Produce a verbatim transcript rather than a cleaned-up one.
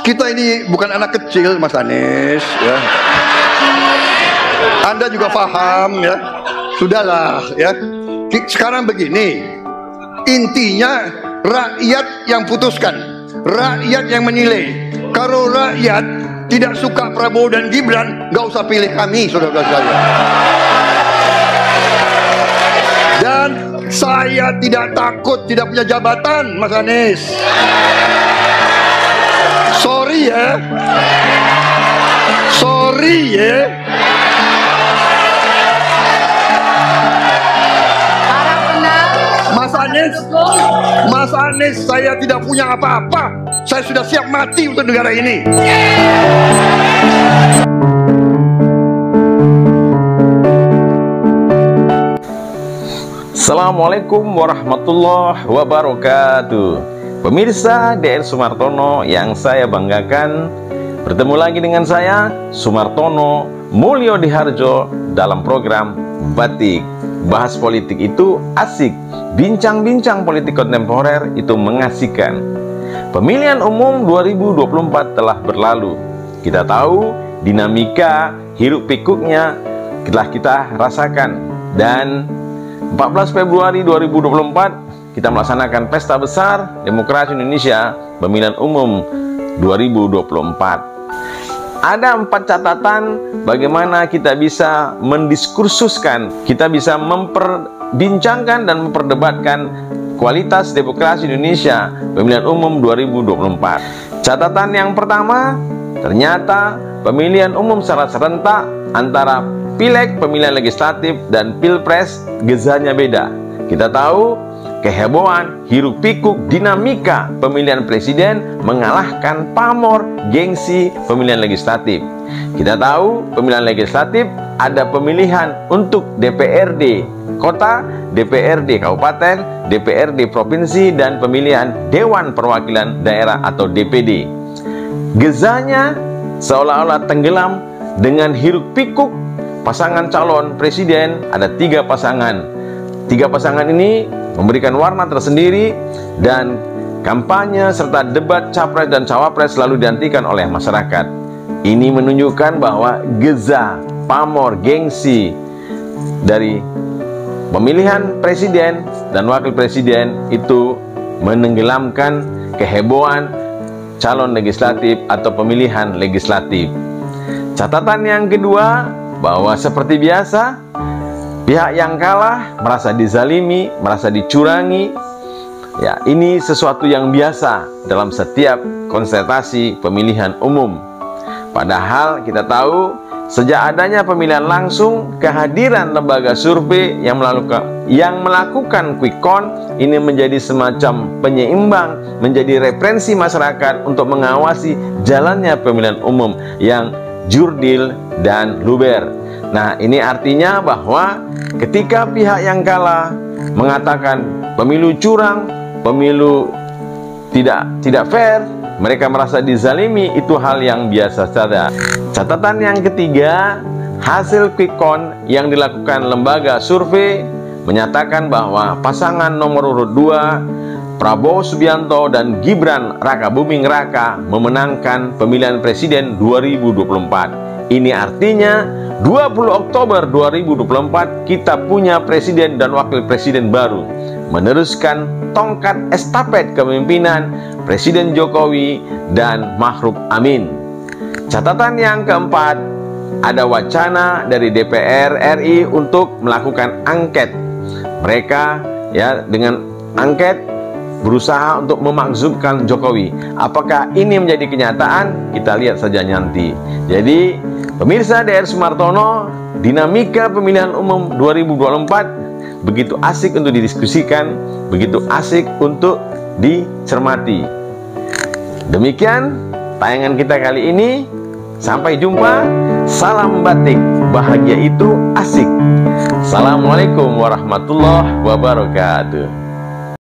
Kita ini bukan anak kecil, Mas Anies, ya. Anda juga paham, ya. Sudahlah, ya. Sekarang begini, intinya rakyat yang putuskan, rakyat yang menilai. Kalau rakyat tidak suka Prabowo dan Gibran, nggak usah pilih kami, saudara-saudara sekalian. Dan saya tidak takut tidak punya jabatan, Mas Anies. Sorry ya, sorry ya. Mas Anies, Mas Anies, saya tidak punya apa-apa. Saya sudah siap mati untuk negara ini. Assalamualaikum warahmatullahi wabarakatuh. Pemirsa D R Sumartono yang saya banggakan, bertemu lagi dengan saya Sumartono Mulyo Diharjo dalam program Batik. Bahas politik itu asik, bincang-bincang politik kontemporer itu mengasihkan. Pemilihan umum dua ribu dua puluh empat telah berlalu. Kita tahu dinamika hiruk pikuknya telah kita rasakan. Dan empat belas Februari dua ribu dua puluh empat kita melaksanakan pesta besar demokrasi Indonesia pemilihan umum dua ribu dua puluh empat. Ada empat catatan bagaimana kita bisa mendiskursuskan, kita bisa memperbincangkan dan memperdebatkan kualitas demokrasi Indonesia pemilihan umum dua ribu dua puluh empat. Catatan yang pertama, ternyata pemilihan umum secara serentak antara Pileg, pemilihan legislatif, dan Pilpres gezanya beda. Kita tahu kehebohan, hiruk pikuk, dinamika pemilihan presiden mengalahkan pamor gengsi pemilihan legislatif. Kita tahu pemilihan legislatif ada pemilihan untuk D P R D kota, D P R D kabupaten, D P R D provinsi, dan pemilihan Dewan Perwakilan Daerah atau D P D. Gezanya seolah-olah tenggelam dengan hiruk pikuk pasangan calon presiden. Ada tiga pasangan. Tiga pasangan ini memberikan warna tersendiri, dan kampanye serta debat capres dan cawapres selalu dihentikan oleh masyarakat. Ini menunjukkan bahwa geza, pamor, gengsi dari pemilihan presiden dan wakil presiden itu menenggelamkan kehebohan calon legislatif atau pemilihan legislatif. Catatan yang kedua, bahwa seperti biasa pihak yang kalah merasa dizalimi, merasa dicurangi. Ya, ini sesuatu yang biasa dalam setiap konsultasi pemilihan umum. Padahal kita tahu sejak adanya pemilihan langsung, kehadiran lembaga survei yang melakukan yang melakukan quick count ini menjadi semacam penyeimbang, menjadi referensi masyarakat untuk mengawasi jalannya pemilihan umum yang jurdil dan luber. Nah, ini artinya bahwa ketika pihak yang kalah mengatakan pemilu curang, pemilu tidak tidak fair, mereka merasa dizalimi, itu hal yang biasa saja. Catatan yang ketiga, hasil quick count yang dilakukan lembaga survei menyatakan bahwa pasangan nomor urut dua Prabowo Subianto dan Gibran Raka Buming Raka memenangkan pemilihan presiden dua ribu dua puluh empat. Ini artinya dua puluh Oktober dua ribu dua puluh empat kita punya presiden dan wakil presiden baru, meneruskan tongkat estafet kepemimpinan Presiden Jokowi dan Ma'ruf Amin. Catatan yang keempat, ada wacana dari D P R R I untuk melakukan angket. Mereka ya dengan angket berusaha untuk memakzubkan Jokowi. Apakah ini menjadi kenyataan? Kita lihat saja nanti. Jadi pemirsa D R Sumartono, dinamika pemilihan umum dua ribu dua puluh empat begitu asik untuk didiskusikan, begitu asik untuk dicermati. Demikian tayangan kita kali ini. Sampai jumpa. Salam batik, bahagia itu asik. Assalamualaikum warahmatullahi wabarakatuh.